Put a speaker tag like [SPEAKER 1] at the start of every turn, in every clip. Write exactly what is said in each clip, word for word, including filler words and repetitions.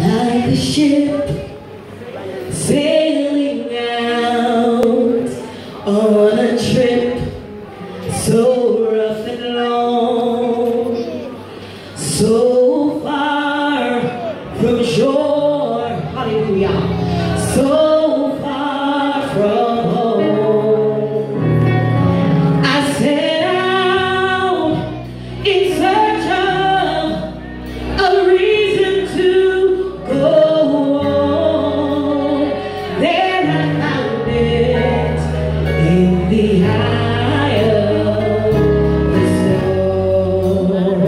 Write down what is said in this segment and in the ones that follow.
[SPEAKER 1] like a ship sailing out on a trip so rough and long, so far from shore, hallelujah, so far from home. I set out in search of a reason to go on. Then I found it in the eye of the storm.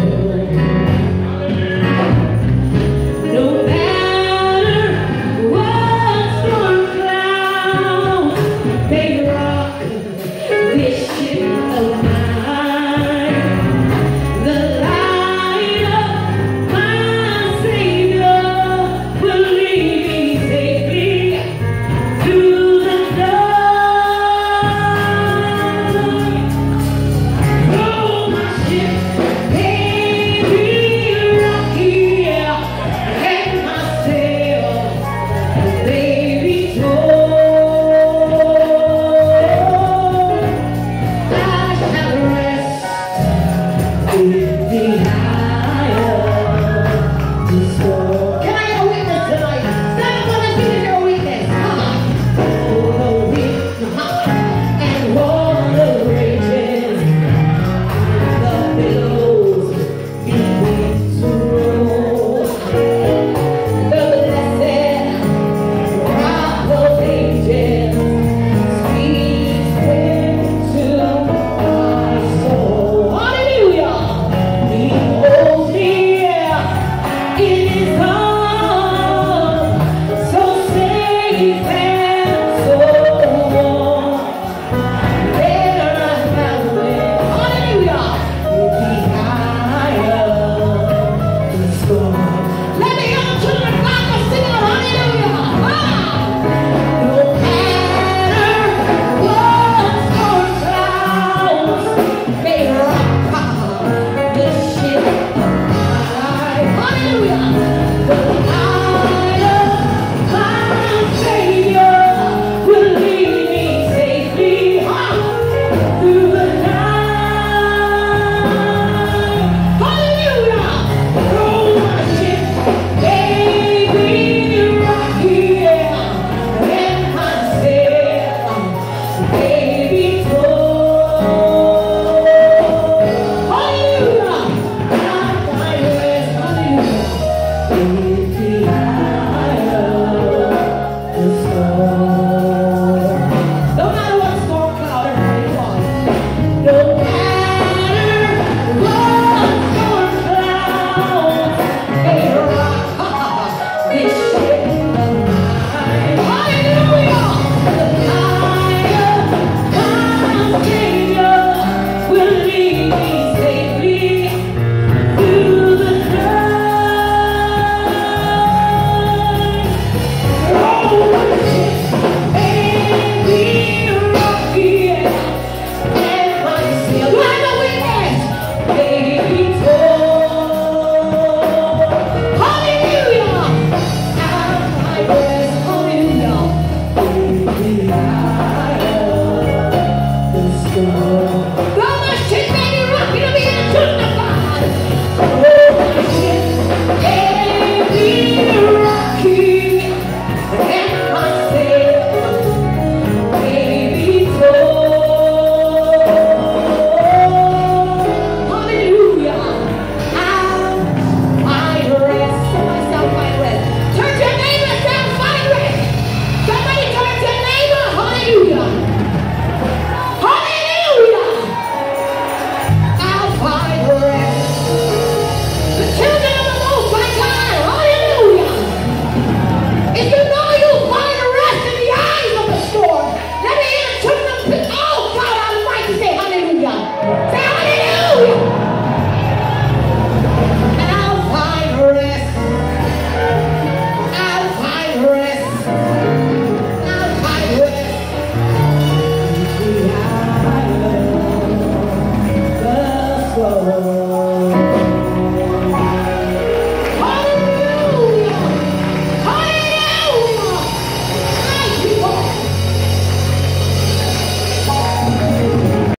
[SPEAKER 1] No matter what storm clouds may rock this ship of mine, the light of my Savior will lead me safely through the night. Though my ship may be rocky and my sail may be torn, I shall rest in the eye of the storm. Can I get a witness tonight? Stand up on the feet and get a witness. Come on. Oh, the wind and water rages, the billows begin to roll. The blessed rock of ages speaks into my soul. Hallelujah! He holds me in his arms, so safe and so warm. There I found it, hallelujah, in the eye of the storm. Let me young children of God go sing out, hallelujah! Ah! No matter what storm clouds may rock the ship of mine, hallelujah! The eye of my Savior will lead me safely through the night. Hallelujah! Though my ship may be rocky and my sail may be torn, hallelujah! I find rest, hallelujah, in